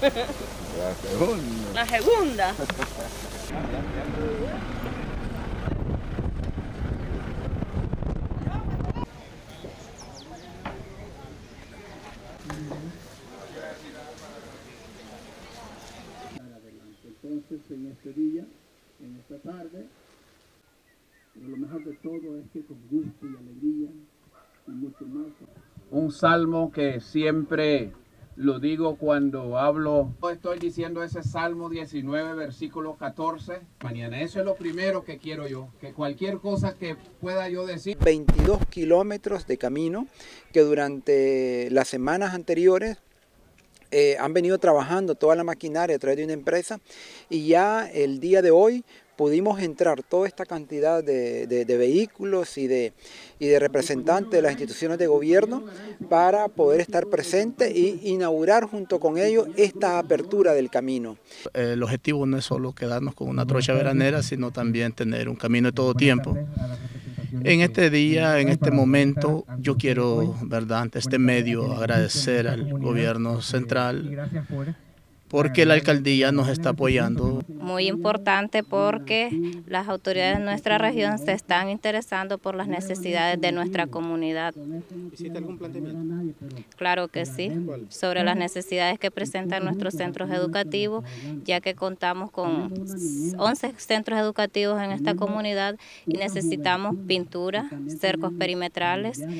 La segunda. La segunda. Entonces, en este día, en esta tarde, pero lo mejor de todo es que con gusto y alegría y mucho más. Un salmo que siempre lo digo cuando hablo. Estoy diciendo ese Salmo 19, versículo 14. Mañana, eso es lo primero que quiero yo, que cualquier cosa que pueda yo decir. 22 kilómetros de camino que durante las semanas anteriores han venido trabajando toda la maquinaria a través de una empresa y ya el día de hoy pudimos entrar toda esta cantidad de vehículos y de representantes de las instituciones de gobierno para poder estar presentes e inaugurar junto con ellos esta apertura del camino. El objetivo no es solo quedarnos con una trocha veranera, sino también tener un camino de todo tiempo. En este día, en este momento, yo quiero, ¿verdad?, ante este medio agradecer al gobierno central porque la alcaldía nos está apoyando. Muy importante porque las autoridades de nuestra región se están interesando por las necesidades de nuestra comunidad. ¿Hiciste algún planteamiento? Claro que sí, sobre las necesidades que presentan nuestros centros educativos, ya que contamos con 11 centros educativos en esta comunidad y necesitamos pintura, cercos perimetrales